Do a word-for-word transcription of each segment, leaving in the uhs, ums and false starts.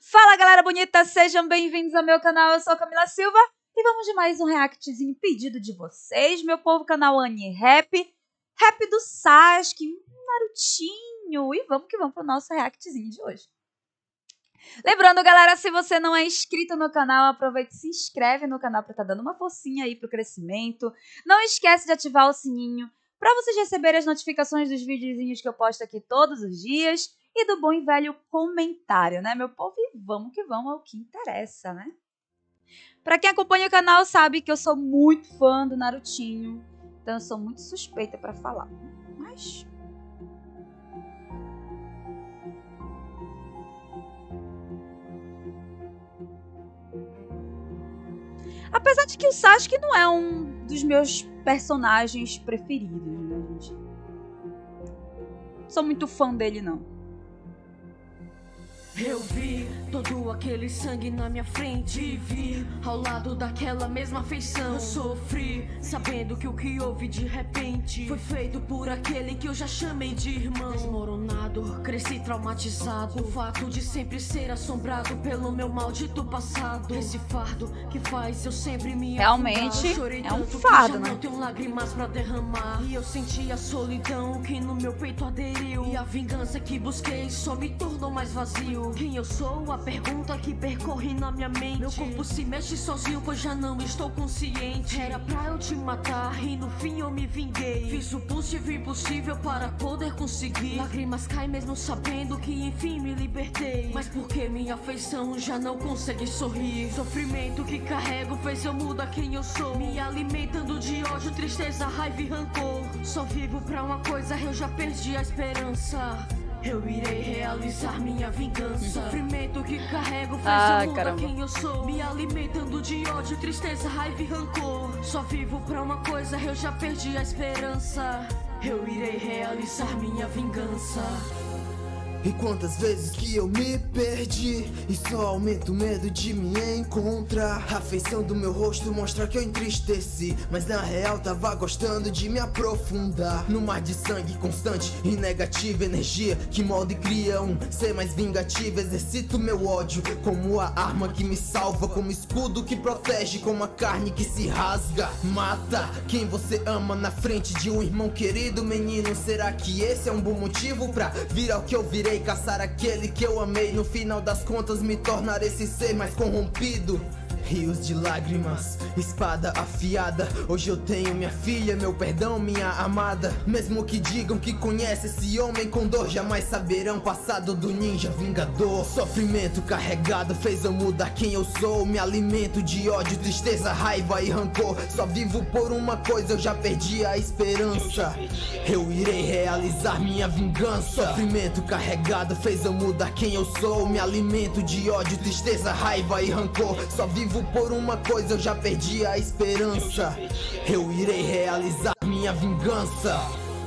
Fala galera bonita, sejam bem-vindos ao meu canal, eu sou a Camila Silva e vamos de mais um reactzinho pedido de vocês, meu povo, canal AniRap, rap do Sasuke, Narutinho, e vamos que vamos pro nosso reactzinho de hoje. Lembrando galera, se você não é inscrito no canal, aproveita e se inscreve no canal para estar dando uma forcinha aí pro crescimento, não esquece de ativar o sininho para vocês receberem as notificações dos videozinhos que eu posto aqui todos os dias. E do bom e velho comentário, né, meu povo? E vamos que vamos ao que interessa, né? Pra quem acompanha o canal sabe que eu sou muito fã do Narutinho. Então eu sou muito suspeita pra falar. Mas... apesar de que o Sasuke não é um dos meus personagens preferidos, né, gente? Sou muito fã dele, não. Eu vi todo aquele sangue na minha frente e vi ao lado daquela mesma feição. Eu sofri, sabendo que o que houve de repente foi feito por aquele que eu já chamei de irmão. Desmoronado, cresci traumatizado. O fato de sempre ser assombrado pelo meu maldito passado. Esse fardo que faz eu sempre me realmente afundar. é um fardo, né? Não tenho lágrimas pra derramar. E eu senti a solidão que no meu peito aderiu. E a vingança que busquei só me tornou mais vazio. Quem eu sou? A pergunta que percorre na minha mente. Meu corpo se mexe sozinho, pois já não estou consciente. Era pra eu te matar e no fim eu me vinguei. Fiz o possível e impossível para poder conseguir. Lágrimas caem mesmo sabendo que enfim me libertei. Mas porque minha afeição já não consegue sorrir. Sofrimento que carrego fez eu mudar quem eu sou. Me alimentando de ódio, tristeza, raiva e rancor. Só vivo pra uma coisa, eu já perdi a esperança. Eu irei realizar minha vingança. Sofrimento que carrego fez ah, eu mudar caramba. quem eu sou. Me alimentando de ódio, tristeza, raiva e rancor. Só vivo pra uma coisa, eu já perdi a esperança. Eu irei realizar minha vingança. E quantas vezes que eu me perdi e só aumenta o medo de me encontrar. A feição do meu rosto mostra que eu entristeci, mas na real tava gostando de me aprofundar no mar de sangue constante e negativa energia que molda e cria um ser mais vingativo. Exercito meu ódio como a arma que me salva, como escudo que protege, como a carne que se rasga. Mata quem você ama na frente de um irmão querido. Menino, será que esse é um bom motivo pra vir ao que eu virei? Caçar aquele que eu amei, no final das contas me tornar esse ser mais corrompido. Rios de lágrimas, espada afiada. Hoje eu tenho minha filha, meu perdão, minha amada. Mesmo que digam que conhece esse homem com dor, jamais saberão o passado do ninja vingador. Sofrimento carregado fez eu mudar quem eu sou. Me alimento de ódio, tristeza, raiva e rancor. Só vivo por uma coisa, eu já perdi a esperança. Eu irei realizar minha vingança. Sofrimento carregado fez eu mudar quem eu sou. Me alimento de ódio, tristeza, raiva e rancor. Só vivo por uma coisa, eu já perdi a esperança. Eu irei realizar minha vingança.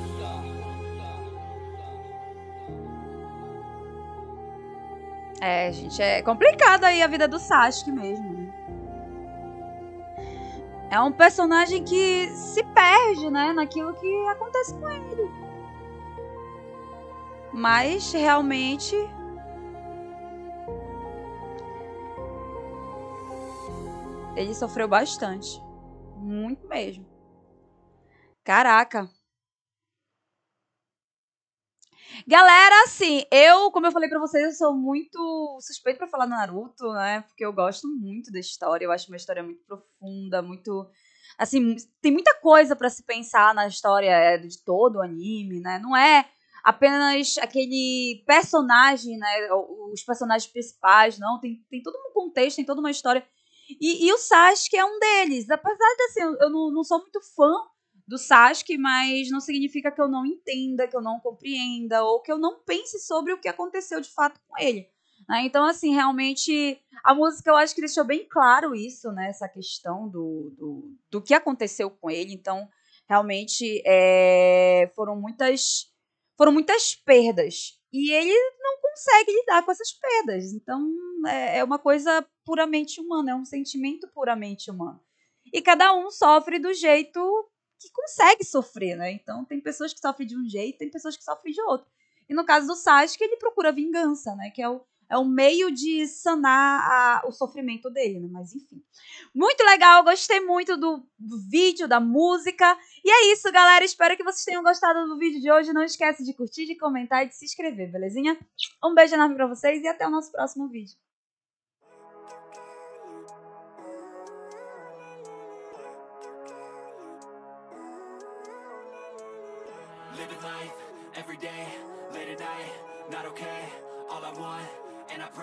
É, gente, é complicado aí a vida do Sasuke mesmo, né? É um personagem que se perde, né, naquilo que acontece com ele. Mas, realmente... ele sofreu bastante. Muito mesmo. Caraca. Galera, assim, eu, como eu falei pra vocês, eu sou muito suspeita pra falar do Naruto, né? Porque eu gosto muito da história. Eu acho uma história muito profunda, muito... assim, tem muita coisa pra se pensar na história de todo o anime, né? Não é apenas aquele personagem, né? Os personagens principais, não. Tem, tem todo um contexto, tem toda uma história... E, e o Sasuke é um deles. Apesar de, assim, eu não, não sou muito fã do Sasuke, mas não significa que eu não entenda, que eu não compreenda, ou que eu não pense sobre o que aconteceu de fato com ele. Né? Então, assim, realmente, a música eu acho que deixou bem claro isso, né? Essa questão do, do, do que aconteceu com ele. Então, realmente, é, foram muitas, foram muitas perdas. E ele não consegue lidar com essas perdas. Então, é, é uma coisa puramente humana, é um sentimento puramente humano. E cada um sofre do jeito que consegue sofrer, né? Então, tem pessoas que sofrem de um jeito, tem pessoas que sofrem de outro. E no caso do Sasuke, ele procura vingança, né? Que é o, é um meio de sanar a, o sofrimento dele, né? Mas enfim. Muito legal, gostei muito do, do vídeo, da música. E é isso, galera. Espero que vocês tenham gostado do vídeo de hoje. Não esquece de curtir, de comentar e de se inscrever, belezinha? Um beijo enorme pra vocês e até o nosso próximo vídeo. Living life, every day, late at night, not okay, all I want, and I pray